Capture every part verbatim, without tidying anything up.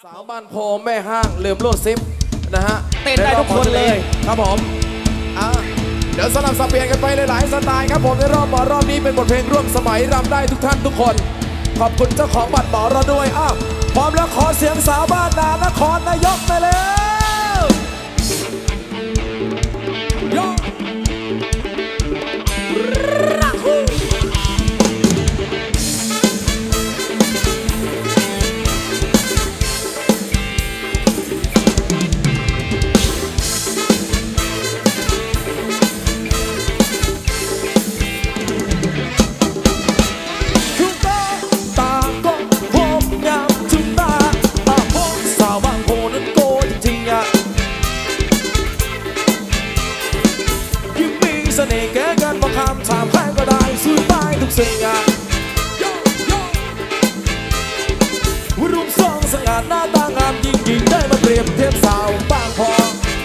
สาวบ้านโพแม่ห้างลืมรูดซิปนะฮะเต้นได้ทุกคนเลยครับผมอ่ะเดี๋ยวสลับสับเปลี่ยนกันไปหลายๆสไตล์ครับผมในรอบหมอรอบนี้เป็นบทเพลงร่วมสมัยรำได้ทุกท่านทุกคนขอบคุณเจ้าของบัตรหมอเราด้วยอ้าวพร้อมแล้วขอเสียงสาวบ้านนานครนายกไปแล้วยกเสน่ห์แก่กันบอกคำถามใครก็ได้สู้ตายทุกสิ่งอ่ะรูปทรงสง่าหน้าตางามยิ่งยิ่งได้มาเปรียบเทียบสาวบางพอ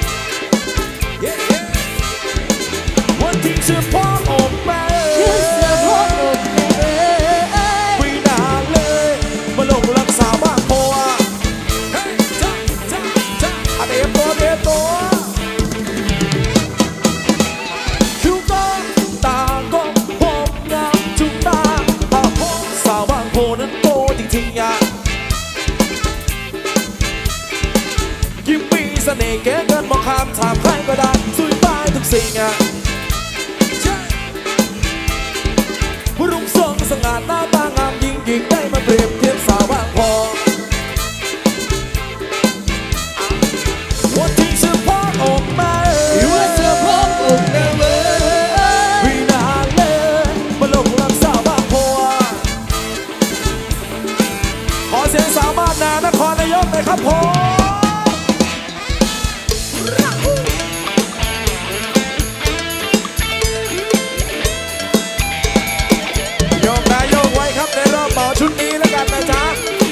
วันที่เชื่อพ่ออกแม่ไม่นานเลยมาลงรักสาวบางพออะเดียบตัวเดียบตัวเสน่ห์แก่เกินมองข้ามถามใครก็ได้สุดตายทุกสิ่งอ่ะรูปทรงสง่าหน้าตางามยิ่งยิ่งได้มาเปรียบเทียบสาวบางพอวันที่เสื้อผ้าออกมาวันเสื้อผ้าออกมาวินาเลยมาลงรักสาวบางพอขอเสียงสาวบ้านนานครนายกหน่อยครับผมในรอบหมอชุดนี้แล้วกันนะจ๊ะ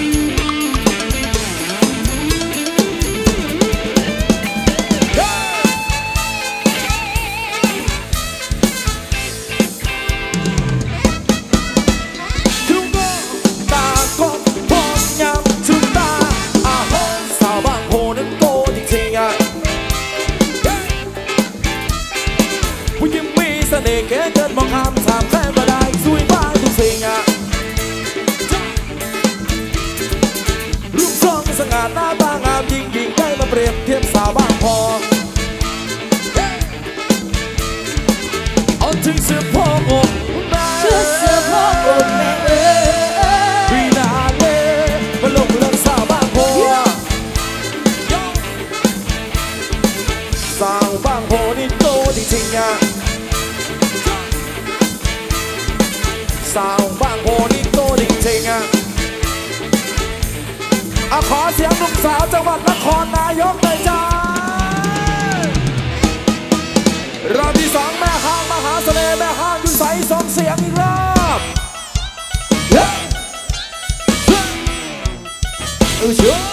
ทุกตาก็พร้อมยำทุกตาอาหารสาวบางโพนั้นโตจริงๆอ่ะผู้หญิงมีเสน่ห์แก่เกินมองข้ามถามแค่ก็ได้สวยบ้างทุกสิ่งอ่ะสง่าหน้าตางามยิ่งยิ่งได้มาเปรียบเทียบสาวบางพอเอาถึงเสื้อพ่ออกแม่เสื้อพ่ออกแม่วีนาเล่มาลงเรื่องสาวบางพอสาวบางพอนี่โตจริงๆอ่ะสาวบางพอนี่โตจริงๆอ่ะขอเสียงหนุ่มสาวจังหวัดนครนายกเลยจ้ารอบที่สองแม่ห้างมหาเสน่ห์แม่ห้างอยู่ใสส่งเสียงอีกรอบอือชัว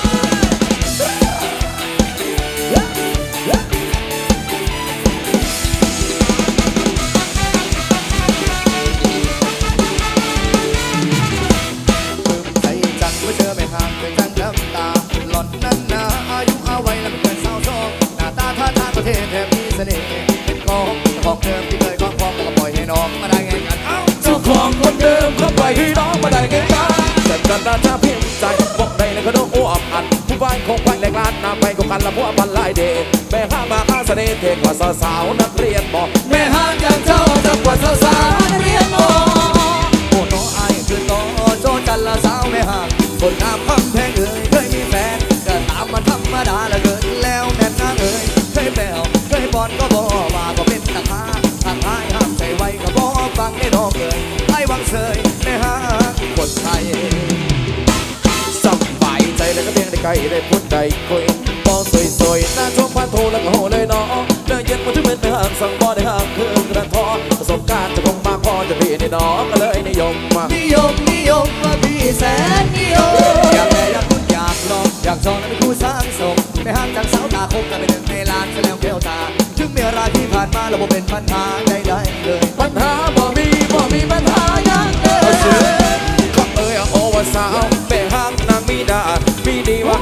ประเทศแทบมีเสน่ห์เป็นของของเดิมที่เคยคล้องคล้องก็ปล่อยให้น้องมาได้ไงกันเอ้าเจ้าของคนเดิมเขาปล่อยให้น้องมาได้ไงกันแต่กันน่าจะเพียงใจบอกได้ในขนมอ้วมอันผู้บ้านคงไปแหลกล้านน้ำไปก็กันละพวกพันลายเดย์แม่ห้างมาข้าเสน่ห์เทกว่าสาวนักเรียนบอกแม่ห้างอย่างเจ้าจังกว่าสาวนักเรียนบอกโอ้น้องไอ้คือต่อโจจันละสาวแม่ห้างคนงามคำแพงเอ่ยเคยมีแฟนก็ตามมาธรรมดาละเกินแล้วแม่นางเอ่ยเคยแปลวเคยบอลก็บอกว่าก็เป็นตาค้าทางท้ายห้ามใจไว้ก็บอกฟังได้ดอกเลยไอ้วังเสยในห้างคนไทยสบายใจแล้วก็เพียงได้ใกล้ได้พูดได้คุยมองสวยๆหน้าชมพันโทแล้วก็โหเลยน้องเดินเย็นมาถึงเป็นในห้างสั่งบ่ในห้างคือกระท้อประสบการณ์จะคงมากพอจะพี่ในน้องก็เลยนิยมมานิยมนิยมว่าพี่แสนนิยมอยากแม่อยากพูดอยากลองอยากจองนั้นเป็นคู่สร้างสมในห้างจากสาวตาคงกันไปเดินในลานแสดงเกลียวตาถึงเมื่อไรที่ผ่านมาเราบ่เป็นปัญหาใดๆเลยปัญหาบ่มีบ่มีปัญหาอย่างเดิมขับเอ่ยโอวสาวแม่ห้างนางมีดามีดีว่า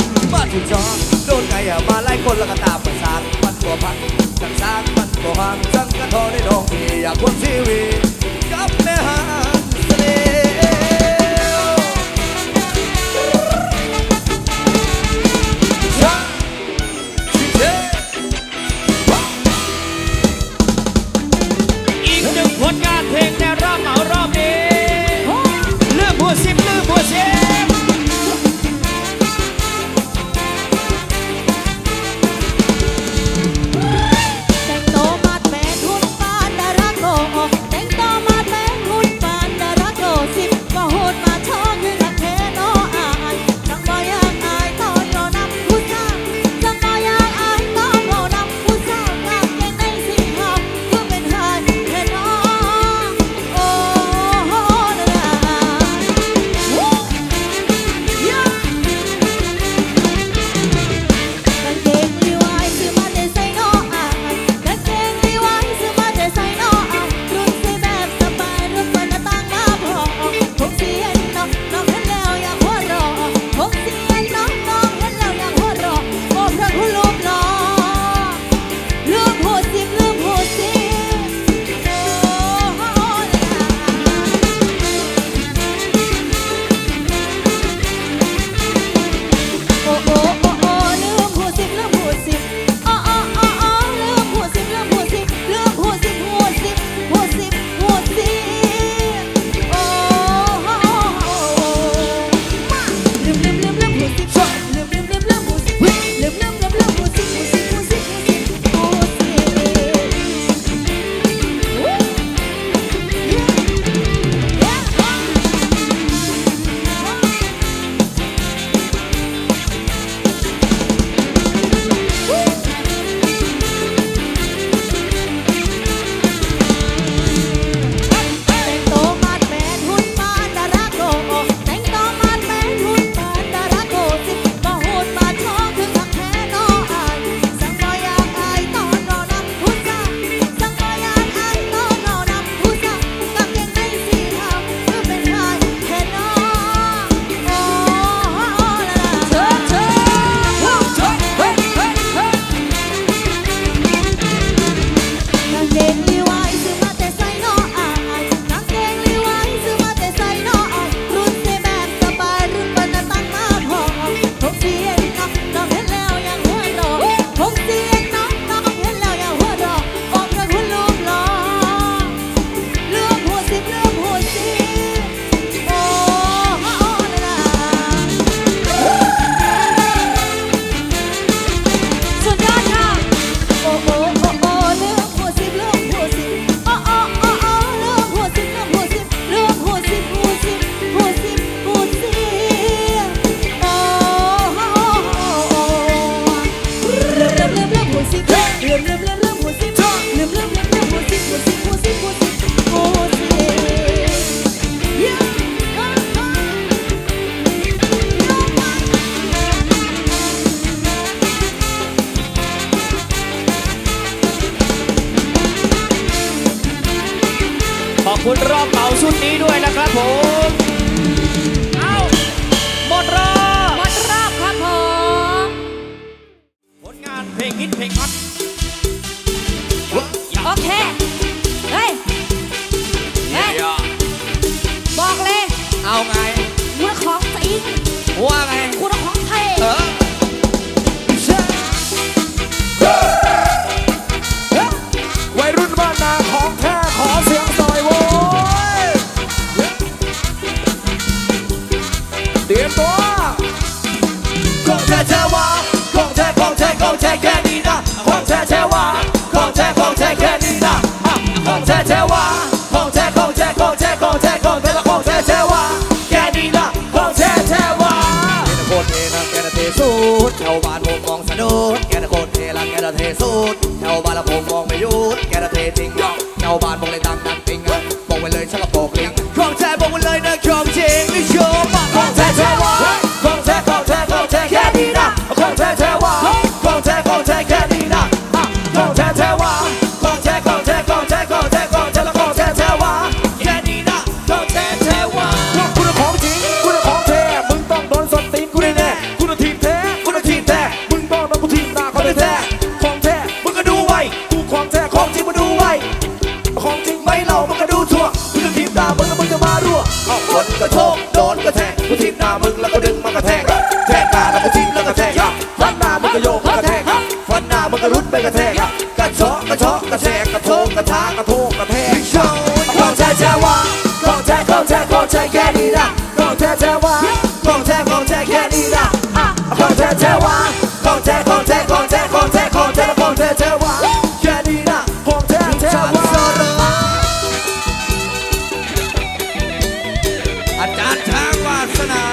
มาถึงจอโดนไงอะมาไล่คนแล้วก็ตามประสานมันตัวพันจังสร้างมันตัวห่างจังกระทอได้ดองพี่อยากควงชีวิตกับแม่หางเสน่อีกหนึ่งผลงานเพลงในรอบเหมารอบนี้เลือกบัวซิมเลือกบัวซิมแต่งโตมาเป็นหุ่นปานดาราโกแต่งโตมาเป็นหุ่นปานดาราโกสิบก็หุ่นมาชอบคือละเทโนอายจังบ่อยากอายตอนเรานำผู้สาวจังบ่อยากอายตอนเรานำผู้สาวงามเก่งในสิ่งหอมคือเป็นหายเทโนคุณรอบเหมาชุดนี้ด้วยนะครับผมเอาหมดรอบหมดรอบครับผมผลงานเพลงฮิตเพลงฮอตโอเคเฮ้ยเฮ้ยบอกเลยเอาไงคุณของจริงว่าไงคุณของไทยเออวัยรุ่นบ้านนาของแท้ขอเสียงซอยโว้ยเตรียมตัวของแท้แท้ว่าของแท้ของแท้ของแท้แค่นี้นะของแท้แท้ว่าของแท้ของแท้แค่นี้นะของแท้แท้ว่าของแท้ของแท้ของแท้ของแท้ของแท้และของแท้แท้ว่าแค่นี้นะของแท้แท้ว่าแกน่ะโคตรเทนะแกน่ะเทสุดชาวบ้านผมมองสะดุดแกน่ะโคตรเทละแกน่ะเทสุดชาวบ้านละผมมองไม่หยุดแกน่ะเทจริงชาวบ้านบอกเลยดังดังจริงบอกไว้เลยชักกระโปรงลิงของแท้บอกไว้เลยนะของจริงไม่โชว์ของแท้แท้ว่าของแท้ของแท้ของแท้แค่นี้นะของแท้แท้ว่าของแท้ของแท้แค่นี้นะของแท้แท้ว่าของแท้ของแท้ของแท้ของแท้ของแท้และของแท้แท้ว่าแค่นี้นะของแท้แท้ว่าคุณของจริงคุณของแท้มึงต้องโดนสนตีนกูแน่คุณทีมแท้คุณทีมแท้มึงต้องโดนกูทีมหน้าเขาแท้ของแท้มึงก็ดูไว้กูของแท้ของจริงมึงดูไว้ของจริงไม่เล่ามึงก็ดูทั่วคุณทีมตามึงแล้วมึงจะมารั่วเอาคนกระโชกโดนกระแทกกูทีมหน้ามึงแล้วก็ดึงมากระแทกแทกหน้าแล้วกูทีมแล้วกระแทกฟันหน้ามึงก็โยกกระแทกฟันหน้ามึงก็รุดไปกระแทกกระเชาะกระเชาะกระแทกกระโถกกระทากระโถกกระแทกของแท้แท้ว่าของแท้ของแท้ของแท้แค่นี้นะของแท้แท้ว่าของแท้ของแท้แค่นี้นะของแท้แท้ว่าของแท้ของแท้ของแท้ของแท้ของแท้และของแท้แท้ว่าแค่นี้นะของแท้แท้ว่าอาจารย์ช้างวาสนา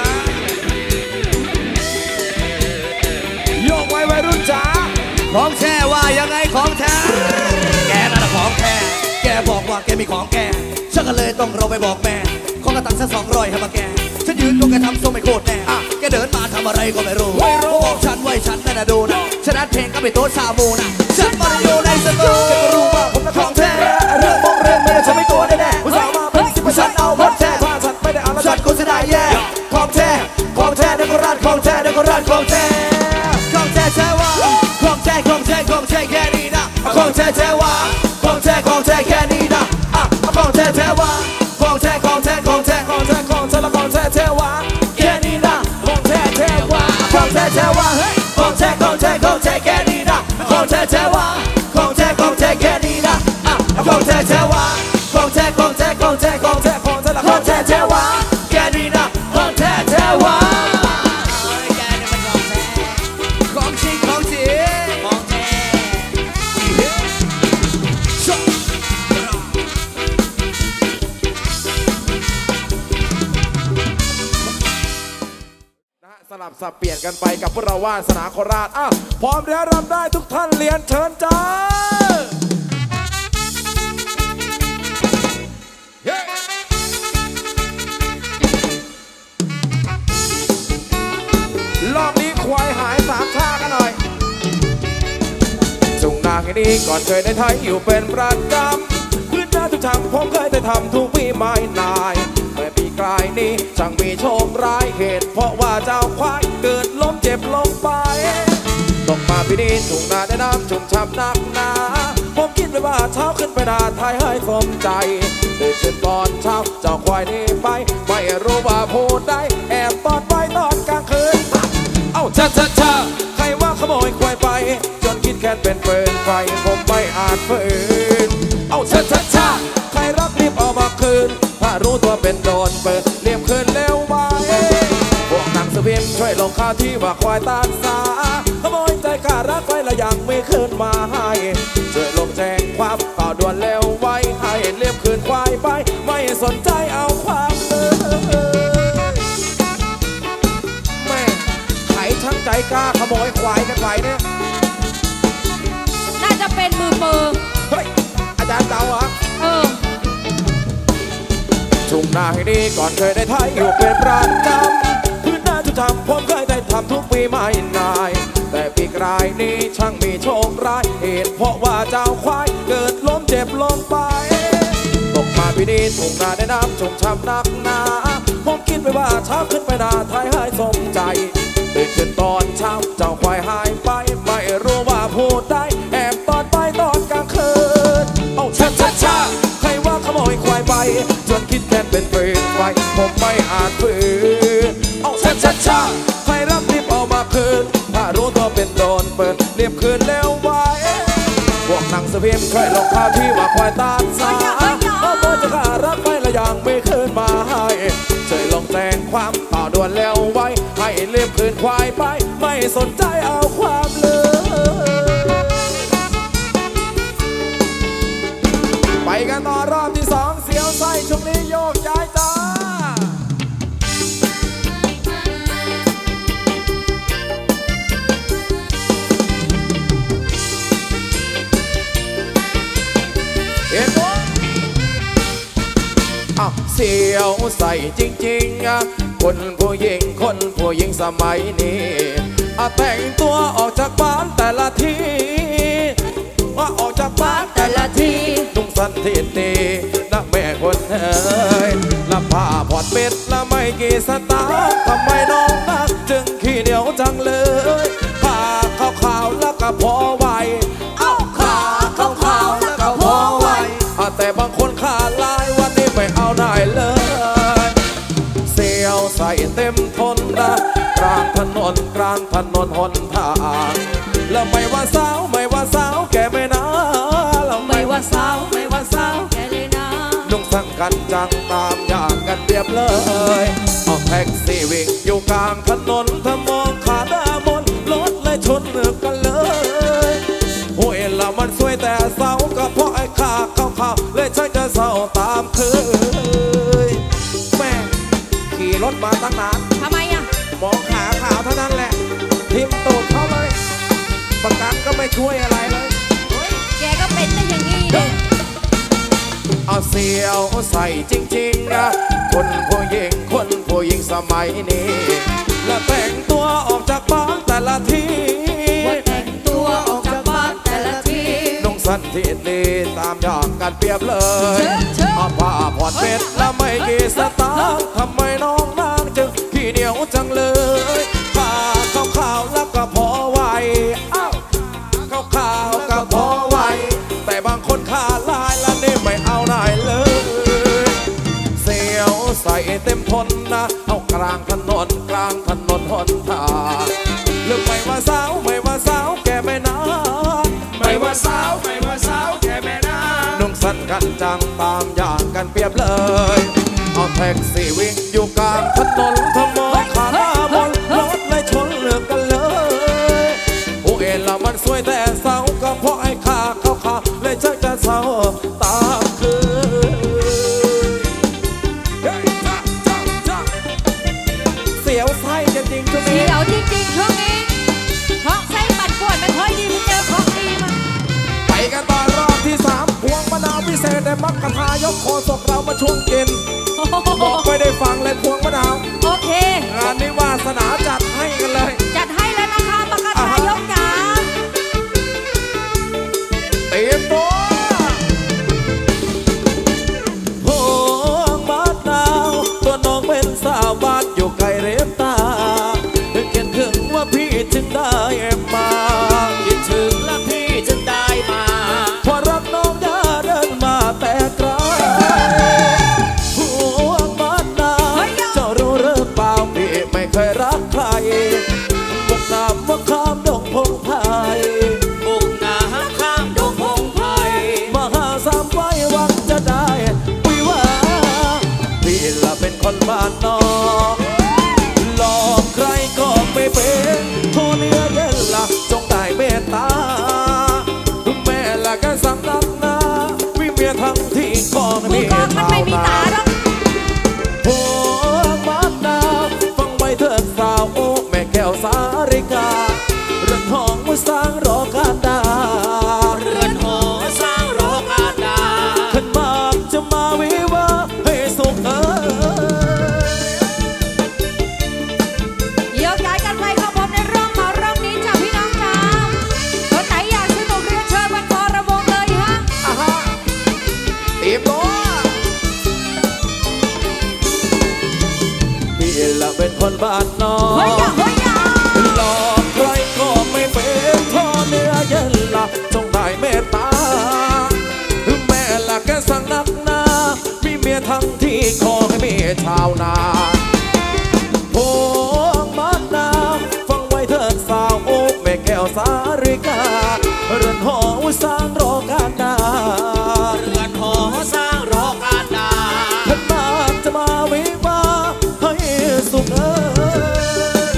โยกไว้วัยรุ่นจ๋าของแท้ว่ายังไงของแท้แกนั่นแหละของแท้แกบอกว่าแกมีของแกฉันก็เลยต้องเราไปบอกแม่ของกระตังสักสองร้อยให้มาแกฉันยืนก็แกทำทรงไม่โคตรแน่แกเดินมาทำอะไรก็ไม่รู้บอกฉันไว้ฉันนั่นน่ะดูนะฉันนัดเพลงก็ไปโต๊ะชาบูนะฉันมาอยู่ในสตูแกก็รู้ว่าผมของแท้เรื่องมองเรื่องไม่ได้ฉันไม่กลัวแน่ๆผู้สาวมาเป็นสิบฉันเอาของแท้ถ้าฉันไม่ได้เอาแล้วฉันก็จะได้แย่ของแท้ของแท้เด็กรัดของแท้เด็กรัดของแท้ของแท้แท้ว่าของแท้ของแท้ของแท้แค่นี้นะของแท้แท้ว่าของแท้ของแท้แค่นี้นะของแท้แท้ว่าของแท้ของแท้ของแท้ของแท้ของแท้และของแท้แท้ว่าแค่นี้นะของแท้แท้ว่าของแท้แท้ว่าของแท้ของแท้ของแท้แค่นี้นะของแท้แท้ว่าของแท้ของแท้แค่นี้นะของแท้แท้ว่าของแท้ของแท้ของแท้ของแท้ของแท้และของแท้แท้ว่าแค่นี้นะของแท้แท้ว่าแกนี่มันของแท้ของจริงของจริงของแท้สลับสับเปลี่ยนกันไปกับพวกเราวาสนาโคราชอ่ะพร้อมแล้วรำได้ทุกท่านเรียนเชิญจ้ารอบนี้ควายหายสามชากันหน่อยจุงนางให้ดีก่อนเคยได้ไทยอยู่เป็นประจำพื้นหน้าทุกทางผมเคยได้ทำทุกปีไม่นายแต่ปีกลายนี้ช่างมีโชคร้ายเหตุเพราะว่าเจ้าควายเกิดล้มเจ็บลงไปตกมาปีนี้ทุ่งนาได้น้ำชุ่มฉ่ำนักหนาผมคิดไว้ว่าเช้าขึ้นไปนาไทยให้สมใจตื่นขึ้นตอนเช้าเจ้าควายนี้ไปไม่รู้ว่าพูดได้แอบตอนไปตอนกลางคืนเอ้าช้าช้าช้าใครว่าขโมยควายไปจนคิดแค้นเป็นเปิดไฟผมไม่อาจฝืนเอ้าช้าช้าช้าใครรักรีบเอามาคืนถ้ารู้ตัวเป็นโดนเปิดเรียบคืนเร็วไว้พวกหนังสือพิมพ์ช่วยลงข่าวที่ว่าควายตามสาขโมยใจข้ารักไว้และยังไม่คืนมาให้ช่วยลงแจ้งความข่าวด่วนเร็วไว้ให้เรียบคืนควายไปไม่สนใจเอาความเลยแม่ไขช่างใจกล้าขโมยควายกันไปเนี่ยน่าจะเป็นมือเปิงเฮ้ยอาจารย์เจ้าเหรอเออชุ่มหน้าให้ดีก่อนเคยได้ไทยอยู่เป็นประจำพื้นหน้าทุกทำผมเคยได้ทำทุกปีไม่นายแต่ปีกลายนี้ช่างมีโชคร้ายเหตุเพราะว่าเจ้าควายเกิดล้มเจ็บลงไปตกมาปีนี้ทุ่งนาได้น้ำชุ่มฉ่ำนักหนาผมคิดไปว่าเช้าขึ้นไปนาไทยให้สมใจตื่นขึ้นตอนเช้าเจ้าควายหายไปไม่รู้ว่าพูดได้แอบตอนไปตอนกลางคืนเอาชาชาชาใครว่าขโมยควายไปจนคิดแค้นเป็นเปรตไฟผมไม่อาจฝืนเอาชาชาชาใครรับรีบเอามาคืนถ้ารู้ตัวเป็นโดนเปิดเรียบคืนแล้วไว้พวกหนังสะเพียมเคยลงข่าวที่ว่าควายตามสาเอาตัวจะขารักไปและยังไม่คืนมาให้ช่วยลงแจ้งความต่อด่วนแล้วไว้ให้เรียบคืนควายไปไม่สนใจเอาความเลยไปกันต่อรอบที่สองเสียวไส้ช่วงนี้โยกย้ายจ้าเห็นว่าอ้าวเสียวใส่จริงๆอะคนผู้หญิงคนผู้หญิงสมัยนี้อะแต่งตัวออกจากบ้านแต่ละทีว่าออกจากบ้านแต่ละทีนุ่งสั้นทีตีนะแม่คนเอ๋ยละผ้าผ่อนเม็ดละไม่กี่สตางค์ทำไมน้องนักจึงขี้เหนียวจังเลยผ้าขาวๆแล้วก็พอไหวเอ้าขาขาวๆแล้วก็พอไหวแต่บางคนขาลายวันนี้ไม่เอาได้เลยเสียวใส่เต็มทนนะกลางถนนกลางถนนหนทางแล้วไม่ว่าสาวไม่ว่าสาวแกไม่นะแล้วไม่ว่าสาวไม่ว่าสาวแกเลยนะนุ่งสั่งกันจังตามอย่างกันเปรียบเลยออกแท็กซี่วิ่งอยู่กลางถนนถ้ามองขาหน้ามนรถเลยชนกันเลยโอ้ยละมันสวยแต่เศร้าก็เพราะไอ้ขาขาวๆเลยฉันจะเศร้าตามเคยแม่ขี่รถมาตั้งนานทำไมอ่ะมองขาขาวเท่านั้นแหละทิ่มตูดเขาเลยประกันก็ไม่ช่วยอะไรเลยโอ้ยแกก็เป็นได้อย่างนี้เนี่ยเอาเสียวใส่จริงๆนะคนผู้หญิงคนผู้หญิงสมัยนี้และแต่งตัวออกจากบ้านแต่ละทีแต่งตัวออกจากบ้านแต่ละทีนุ่งสั้นทีดีตามอย่างกันเปรียบเลยเอาผ้าผ่อนเม็ดและไม่กี่สตางค์ทำไมน้องนางจึงขี้เหนียวจังเลยผ้าขาวๆแล้วก็พอไหวเอ้าขาวๆก็พอไหวแต่บางคนขาลายแล้วนี่ไม่เอาไหนเลยเสียวใส่เต็มทนนะเอากลางถนนกลางถนนหนทางหรือไม่ว่าสาวไม่ว่าสาวแกไม่นานไม่ว่าสาวไม่ว่าสาวแกไม่นานนุ่งสั้นกันจังตามอย่างกันเปรียบเลยเอาแท็กซี่วิ่งอยู่กลางถนนทำมองขาหน้ามนรถเลยชนเลือกกันเลยโอ้เอ็นละมันสวยแต่เศร้าก็เพราะไอ้ขาเขาขาเลยชักจะเศร้าตามคืนเสียวไส้จริงๆช่วงนี้เสียวจริงๆช่วงนี้ท้องไส้ปั่นปวดไม่ค่อยดีไม่เจอของดีมาไปกันต่อรอบที่สามพวงมะนาวพิเศษได้มักกะทายกโคศกเรามาช่วงกินบอกไม่ได้ฟังเลยพวงมะนาวโอเคงานนี้วาสนาจัดให้กันเลยจัดให้แล้วนะคะมักกะทายกจ๋าเตรียมตัวพวงมะนาวตัวน้องเป็นสาวบ้านอยู่ไกลเรียบตาถึงเขียนถึงว่าพี่จึงได้มาคิดถึงและพี่จึงได้มาพอรักน้องอย่าเดินมาแต่ไกลพวงมะบ้านนอเฮ้ยอย่าเฮ้ยอย่าหลอกใครก็ไม่เป็นท่อเนื้อเย็นละจงได้เมตตาแม่ละแกสั่งนักหนามีเมียทั้งที่ขอให้มีชาวนาพวงบ้านนาฟังไว้เถิดสาวโอ้แม่แก้วสาริกาเรือนหอสร้างรอการนาเรือนหอสร้างรอการนาท่านมาจะมาวิวาให้สุขเอ้ย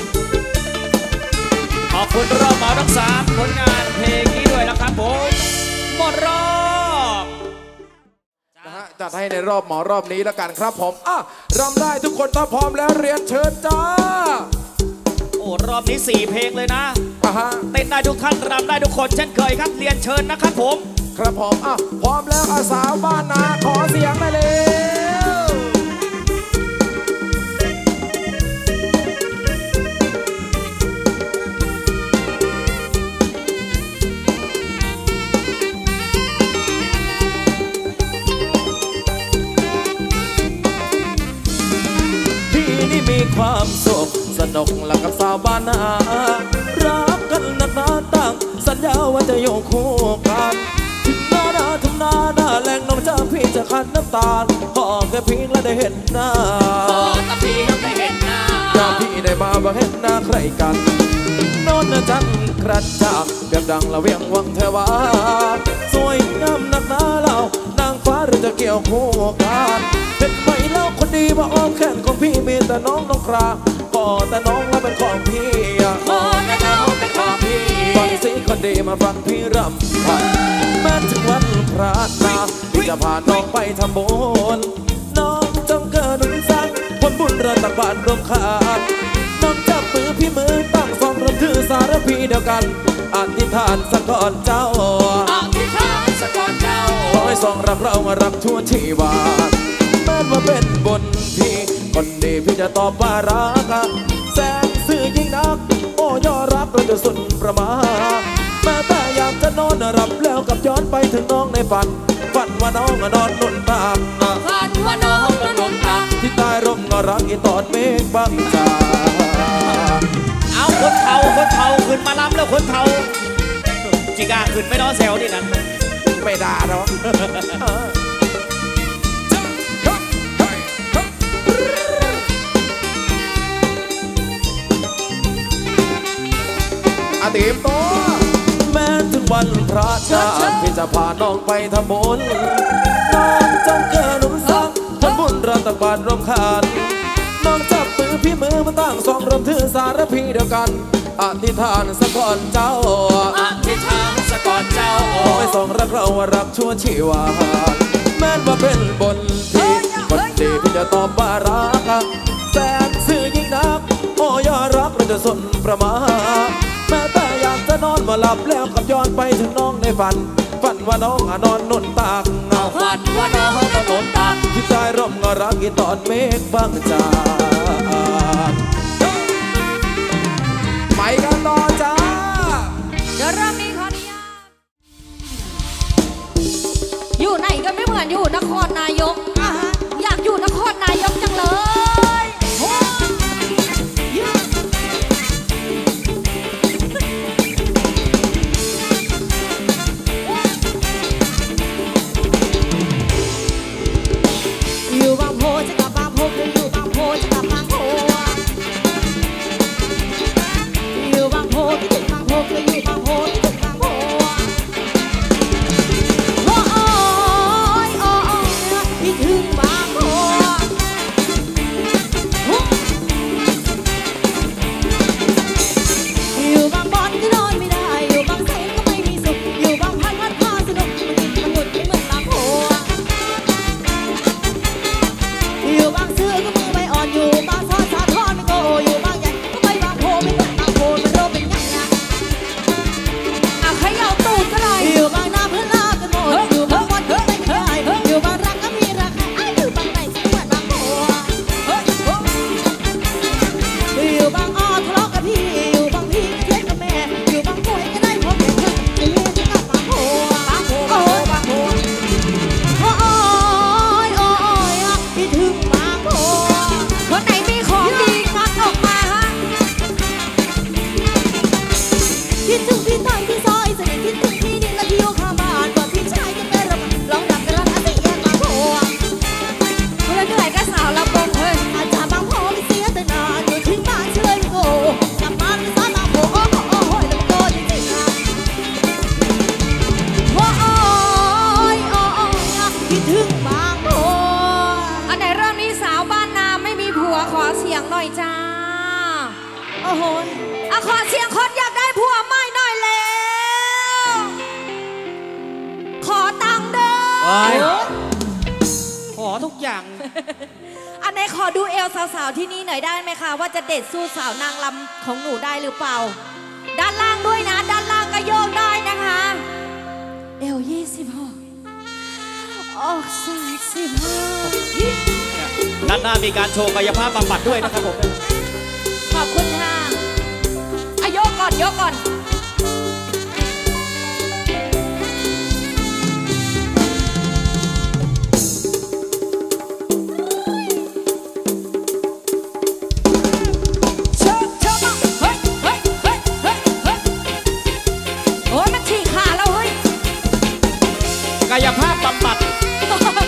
ขอบคุณรอบเหมาทั้งสามผลงานเพลงนี้ด้วยนะครับผมหมดรอบนะฮะจัดให้ในรอบหมอรอบนี้แล้วกันครับผมอ่ะรำได้ทุกคนถ้าพร้อมแล้วเรียนเชิญจ้าโอ้รอบนี้สี่เพลงเลยนะอ่ะฮะเต้นได้ทุกท่านรำได้ทุกคนเช่นเคยครับเรียนเชิญนะครับผมครับผมอ่ะพร้อมแล้วอาสาวบ้านนาขอเสียงได้เลยพี่นี่มีความสุขสนุกและกับสาวบ้านนารักกันนักหนาตั้งสัญญาว่าจะอยู่คู่กันถึงหน้าหน้าถึงหน้าหน้าแรงน้องจะพี่จะคันน้ำตาลขอแค่เพียงและได้เห็นหน้าขอแค่เพียงได้เห็นหน้าถ้าพี่ได้มาบ่เห็นหน้าใครกันโน่นนะจันกระจ่างเบียบดังละเวียงวังเทวาสวยงามนักหนาเรานางฟ้าหรือจะเกี่ยวคู่กันเป็นไปแล้วคนดีมาอ้อมแขนของพี่มีแต่น้องน้องคราก็แต่น้องแล้วเป็นของพี่ขอแต่น้องเป็นของพี่ฟังสิคนดีมาฟังพี่รำพันแม้ถึงวันพระนาพี่จะพาน้องไปทำบุญน้องจงเกิดหนุนสังผลบุญระตักบานรวมขาดน้องจับมือพี่มือตั้งสองรวมถือสารพีเดียวกันอธิษฐานสักก่อนเจ้าอธิษฐานสักก่อนเจ้าขอให้สองรักเรามารักชั่วชีวาแม้ว่าเป็นบนพี่คนดีพี่จะตอบว่ารักแสนซื่อยิ่งนักโอ้ยอรักเราจะสุดประมาทแม้แต่อยากจะนอนรับแล้วกับย้อนไปถึงน้องในฝันฝันว่าน้องนอนนุ่นตามฝันว่าน้องนอนนุ่นตามที่ใต้ร่มก็รักอีตอนเมฆบังจาเอาคนเทาคนเทาขึ้นมาล้ำแล้วคนเทาจิกาขึ้นไม่น้อแซวดินั้นไม่ด่าเนาะอาติมตัวแม้ถึงวันพระชาติพี่จะพาน้องไปทำบุญน้องจงเกิดหนุนสังผลบุญรัตบานรวมขาดน้องจับมือพี่มือมาตั้งสองรวมถือสารพีเดียวกันอธิษฐานสักก่อนเจ้าอธิษฐานสักก่อนเจ้าขอให้สองรักเรารักชั่วชีวาแม้ว่าเป็นบนที่คนดีพี่จะตอบว่ารักแสนซื่อยิ่งนักโอ้ยอรักเราจะสนประมาทแม้แต่อยากจะนอนมาหลับแล้วกับย้อนไปถึงน้องในฝันฝันว่าน้องนอนนุ่นตากฝันว่าน้องนอนนุ่นตากที่ใต้ร่มก็รักอีตอนเมฆบางจางไปกันต่อจ้าเดี๋ยวเริ่มนี้ขออนุญาตอยู่ไหนก็ไม่เหมือนอยู่นครนายกอยากอยู่นครนายกจังเลยอยู่บางโพจะกลับบางโพคืออยู่บางโพจะกลับบางโพอยู่บางโพที่ถึงบางโพคืออยู่บางโพที่ถึงบางโพโอ้ยโอ้ยที่ถึงบางโพอ้โหอะขอเสียงคนอยากได้ผัวใหม่หน่อยแล้ว ขอตังค์เด้อขอทุกอย่างอันไหนขอดูเอลสาวๆที่นี่หน่อยได้ไหมคะว่าจะเด็ดสู้สาวนางลำของหนูได้หรือเปล่า ด้านล่างด้วยนะ ด้านล่างก็โยกได้นะคะเอลยี่สิบหกออกสามสิบห้าด้านหน้ามีการโชว์กายภาพบำบัดด้วยนะครับผมขอบคุณค่ะอะโยกก่อนโยกก่อนเชิญเชิญมาเฮ้ยเฮ้ยเฮ้ยเฮ้ยเฮ้ยโอ้ยมันฉีกขาแล้วเฮ้ยกายภาพบำบัด